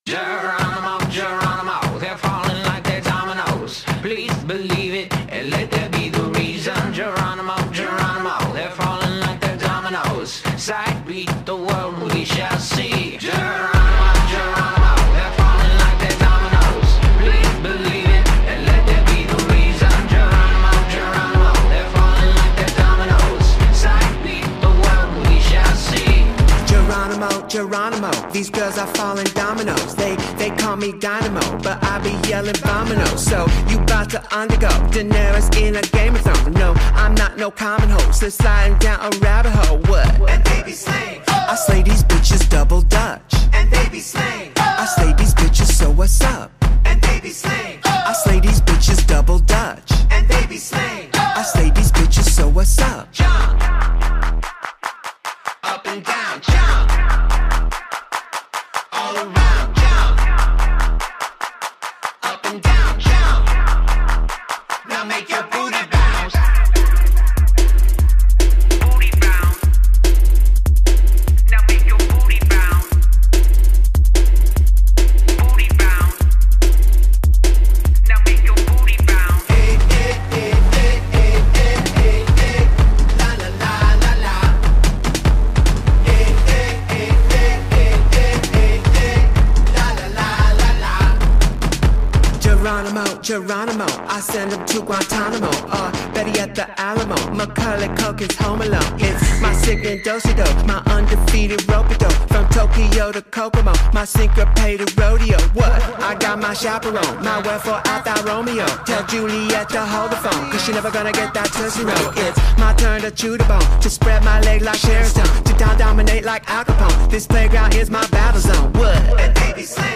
Geronimo, Geronimo, they're falling like they're dominoes. Please believe it, and let there be the reason. Geronimo, Geronimo, they're falling like they're dominoes. Sight beat the world, we shall see. Geronimo, Geronimo, they're falling like they're dominoes. Please believe it, and let there be the reason. Geronimo, Geronimo, they're falling like they're dominoes. Sight beat the world, we shall see. Geronimo, Geronimo, these girls are falling dominoes. They call me Dynamo, but I be yelling Vomino. So you bout to undergo Daenerys in a Game of Thrones. No, I'm not no common host. They're sliding down a rabbit hole. What? And they be slaying. I slay these bitches double Dutch. And they be slaying. I slay these bitches, so what's up? And they be slaying. I slay these bitches double Dutch. And they be slaying. I slay these bitches, so what's up? Jump. Up and down, jump. All around, jump. Up and down, jump. Now make your booty bounce. Booty bounce. Now make your booty bounce. Booty bounce. Now make your booty bounce. Hey, hey, hey, hey, hey, hey, hey, hey. La la la la la. Hey, hey, hey, hey, hey, hey, hey, hey. La la la la la. Geronimo, Geronimo, I send him to Guantanamo, or better yet the Alamo. Macaulay Culkin's Home Alone. It's my singing do-si-do, my undefeated rope-a-dope. From Tokyo to Kokomo, my syncopated rodeo. What? I got my chaperone, my wherefore Alpha Romeo. Tell Juliet to hold the phone, cause she never gonna get that Tootsie Roll. It's my turn to chew the bone, to spread my leg like Sharon Stone, to dominate like Al Capone. This playground is my battle zone. What? And they be slaying.